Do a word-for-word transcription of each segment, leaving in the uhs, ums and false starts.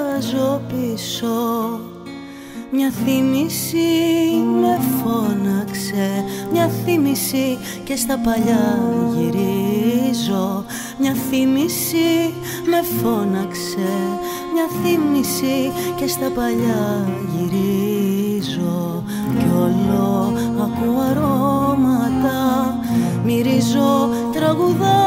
κοιτάζω πίσω, μια θύμηση με φώναξε, μια θύμηση και στα παλιά γυρίζω. Μια θύμηση με φώναξε, μια θύμηση και στα παλιά γυρίζω. Κι όλο ακούω αρώματα, μυρίζω τραγουδάκια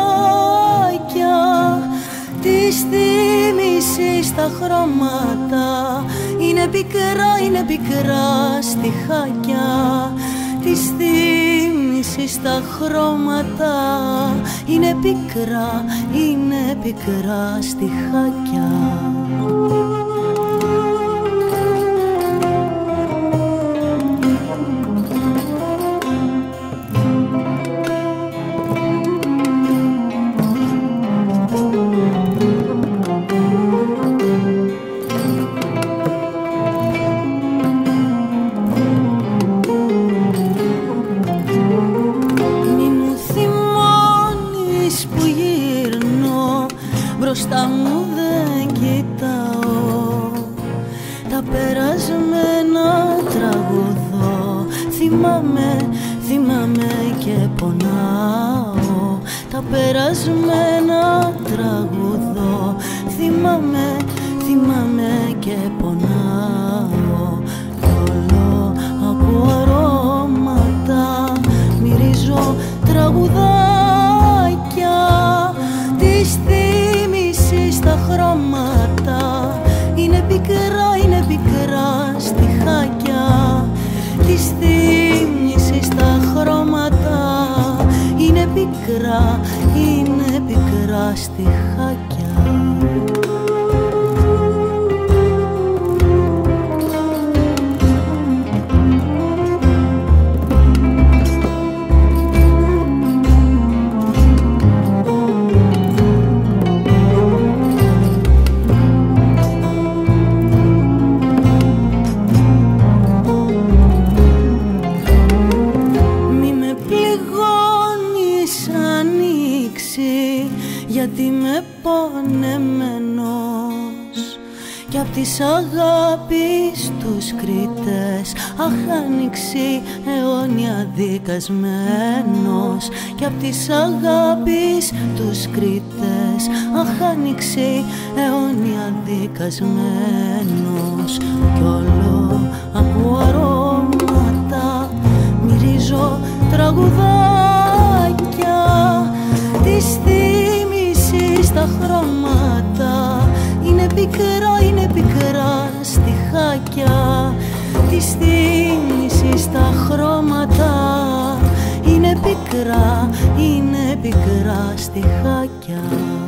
της θύμησης στα χρώματα. Είναι πικρά, είναι πικρά στιχάκια της θύμησης στα χρώματα. Είναι πικρά, είναι πικρά στιχάκια. Μπροστά μου δεν κοιτάω, τα περασμένα τραγουδώ. Θυμάμαι, θυμάμαι και πονάω, τα περασμένα τραγουδώ. Θυμάμαι, θυμάμαι και πονάω. Κι όλο ακούω αρώματα, μυρίζω τραγουδάκια της θύμησης στα χρώματα. Είναι πικρά, είναι πικρά στιχάκια της θύμησης στα χρώματα. Είναι πικρά, είναι πικρά στιχάκια. Γιατί με πονεμένος κι απ' της αγάπης τους κριτές. Αχ, άνοιξη αιώνια δικασμένος κι απ' της αγάπης τους κριτές. Αχ, άνοιξη αιώνια δικασμένος. Κι όλο ακούω αρώματα, μυρίζω τραγουδάκια της θύμησης στα χρώματα. Είναι πικρά, είναι πικρά στιχάκια της θύμησης στα χρώματα. Είναι πικρά, είναι πικρά στιχάκια.